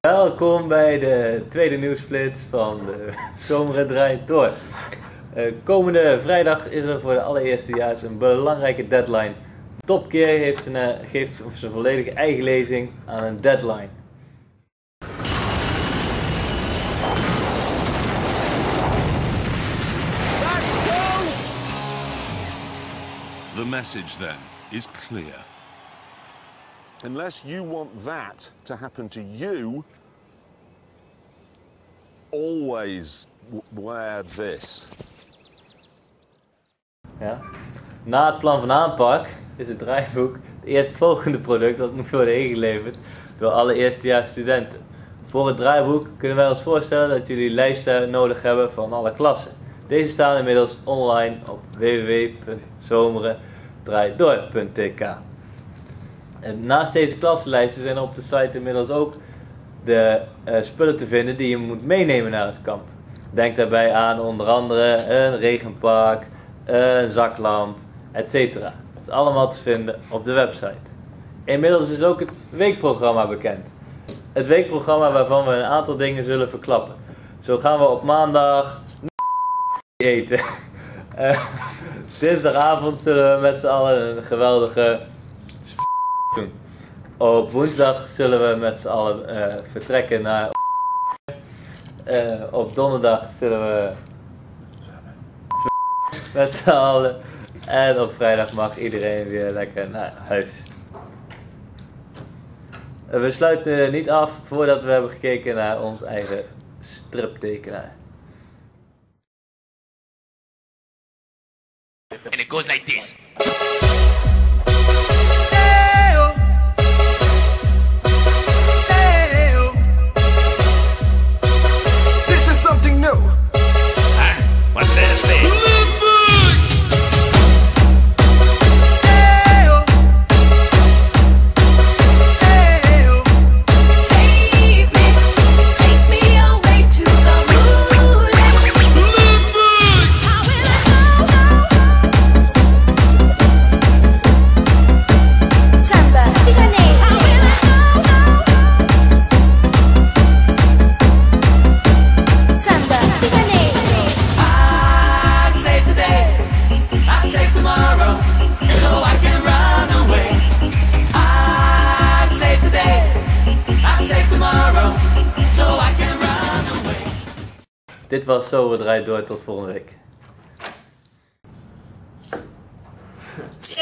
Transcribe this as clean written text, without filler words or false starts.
Welkom bij de tweede nieuwsflits van de Zomer draait door. Komende vrijdag is er voor de allereerstejaars een belangrijke deadline. Top Gear geeft zijn volledige eigen lezing aan een deadline. The message then is clear. Unless you want that to happen to you, always wear this. Ja. Na het plan van aanpak is het draaiboek het eerstvolgende product dat moet worden ingeleverd door alle eerstejaars studenten. Voor het draaiboek kunnen wij ons voorstellen dat jullie lijsten nodig hebben van alle klassen. Deze staan inmiddels online op www.zomerendraaitdoor.tk. En naast deze klassenlijsten zijn er op de site inmiddels ook de spullen te vinden die je moet meenemen naar het kamp. Denk daarbij aan onder andere een regenpak, een zaklamp, etc. Dat is allemaal te vinden op de website. Inmiddels is ook het weekprogramma bekend. Het weekprogramma waarvan we een aantal dingen zullen verklappen. Zo gaan we op maandag eten. Dinsdagavond zullen we met z'n allen een geweldige doen. Op woensdag zullen we met z'n allen vertrekken naar op donderdag zullen we met z'n allen en op vrijdag mag iedereen weer lekker naar huis. We sluiten niet af voordat we hebben gekeken naar ons eigen striptekenaar. And it goes like this. This is something new. What's that thing? Dit was Zomer draait door, tot volgende week.